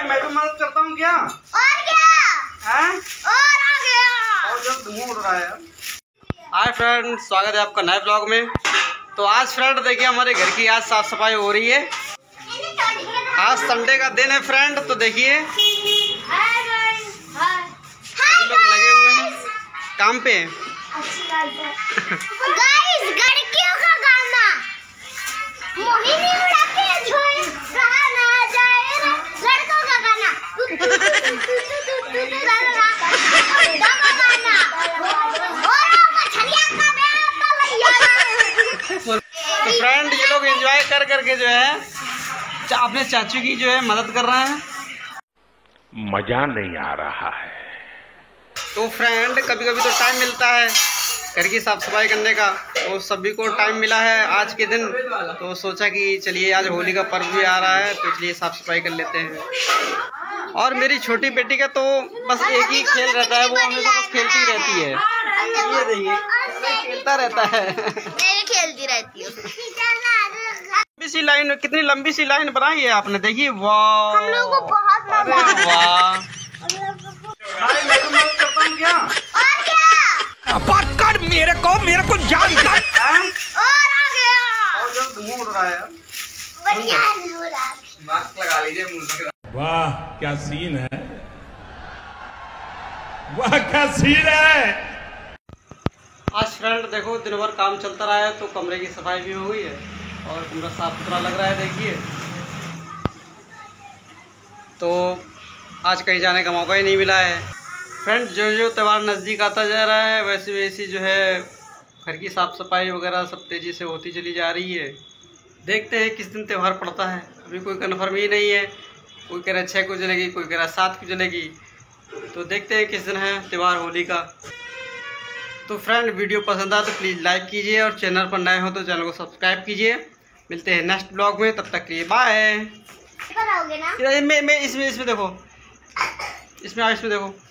मैं तो मदद करता हूँ क्या? और क्या है? और आ गया और जब धुआं उड़ रहा है यार। हाय फ्रेंड, स्वागत है आपका नए ब्लॉग में। तो आज फ्रेंड देखिए हमारे घर की आज साफ सफाई हो रही है। आज संडे का दिन है फ्रेंड। तो देखिए लोग लगे हुए हैं काम पे। गाइस लड़कियों का गाना मोहिनी उड़ा के झोए रहा ना जाए रे, लड़कों का गाना तो फ्रेंड ये लोग एंजॉय कर करके जो है अपने चाचू की जो है मदद कर रहे हैं। मजा नहीं आ रहा है। तो फ्रेंड कभी कभी तो टाइम मिलता है घर की साफ सफाई करने का, तो सभी को टाइम मिला है आज के दिन। तो सोचा कि चलिए आज होली का पर्व भी आ रहा है तो इसलिए साफ सफाई कर लेते हैं। और मेरी छोटी बेटी का तो बस एक ही खेल रहता है, वो हमेशा बस खेलती रहती है। ये देखिए खेलता रहता है। मैं भी खेलती रहती हूँ। लंबी सी लाइन, कितनी लंबी सी लाइन बनाई है आपने, देखिए वाह। हम लोग को बहुत मजा आ रहा है। वाह मैं तो मदद करता हूँ क्या? और क्या पकड़ मेरे को जान कर। और आ गया और जब धुआं उड़ रहा है यार। बढ़िया हो रहा है। मास्क लगा लीजिए मुंह। वाह क्या सीन है, वाह क्या सीन है। आज फ्रेंड देखो दिन भर काम चलता रहा है तो कमरे की सफाई भी हो गई है और कमरा साफ सुथरा लग रहा है। देखिए तो आज कहीं जाने का मौका ही नहीं मिला है फ्रेंड। जो जो त्यौहार नज़दीक आता जा रहा है वैसे वैसी जो है घर की साफ सफाई वगैरह सब तेज़ी से होती चली जा रही है। देखते हैं किस दिन त्यौहार पड़ता है, अभी कोई कन्फर्म ही नहीं है। कोई कह रहा 6 को चलेगी, कोई कह रहा 7 को चलेगी। तो देखते हैं किस दिन है त्यौहार होली का। तो फ्रेंड वीडियो पसंद आए तो प्लीज़ लाइक कीजिए और चैनल पर नए हो तो चैनल को सब्सक्राइब कीजिए। मिलते हैं नेक्स्ट ब्लॉग में, तब तक के लिए बाय। बनाओगे ना? मैं इसमें देखो, इसमें देखो।